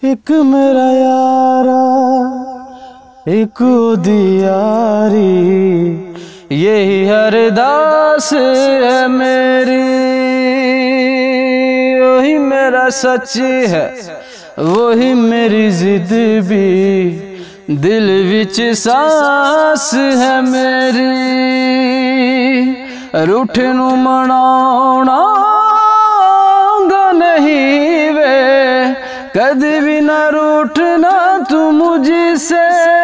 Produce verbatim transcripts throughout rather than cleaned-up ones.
एक मेरा यारा एक दियारी, यही अरदास है मेरी। वही मेरा सच है, वही मेरी जिद भी, दिल विच सांस है मेरी। रूठ नू मनाउणा नहीं वे, कदी भी ना रूठना तू मुझसे।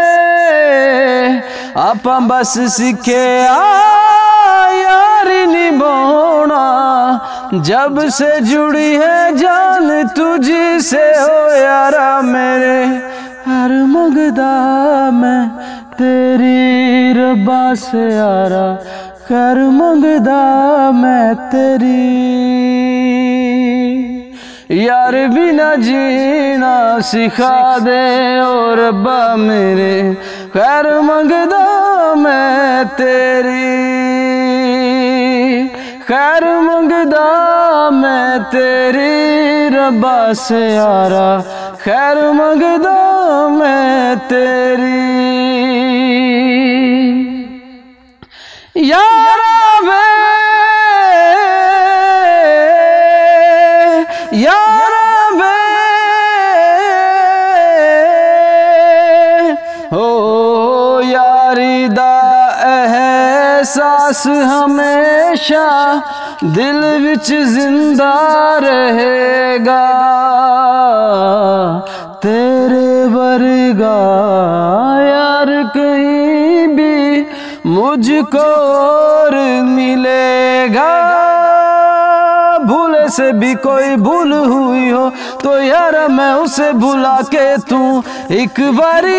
आपा बस सीखे यारी निभाना, जब से जुड़ी है जान तुझसे। हो यारा मेरे हर मंगदा मैं तेरी रब्बा से, यारा कर मंगदा मैं तेरी। यार बिना जीना सिखा दे ओ रब्बा मेरे, खैर मंगदा मैं तेरी। खैर मंगदा मैं तेरी रब्बा से, यारा खैर मंगदा मैं तेरी। यारा वे यारा वे हो यारी दा एहसास हमेशा दिल विच जिंदा रहेगा। तेरे वर्गा यार कहीं भी मुझको और मिलेगा। भूले से भी कोई भूल हुई हो तो यार मैं उसे भुला के तू एक बारी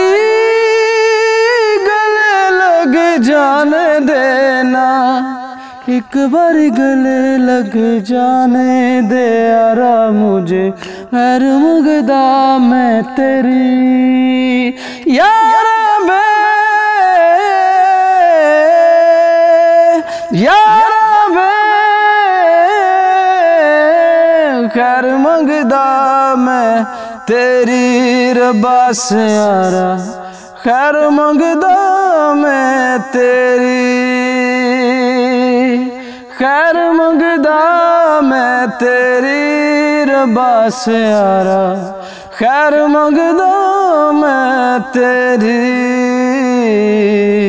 गले लग जाने देना। एक बारी गले लग जाने दे यारा मुझे, खैर मंगदा मैं तेरी। यारा बे यारा बे खैर मंगदा मैं तेरी रब्बा से, यारा खैर मंगदा मैं तेरी। खैर मंगदा मैं तेरी रब्बा से, यारा खैर मंगदा मैं तेरी।